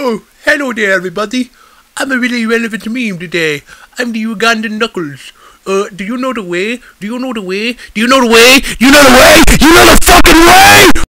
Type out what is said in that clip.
Oh, hello there, everybody. I'm a really relevant meme today. I'm the Ugandan Knuckles. Do you know the way? Do you know the way? Do you know the way? Do you know the way? You know the fucking way!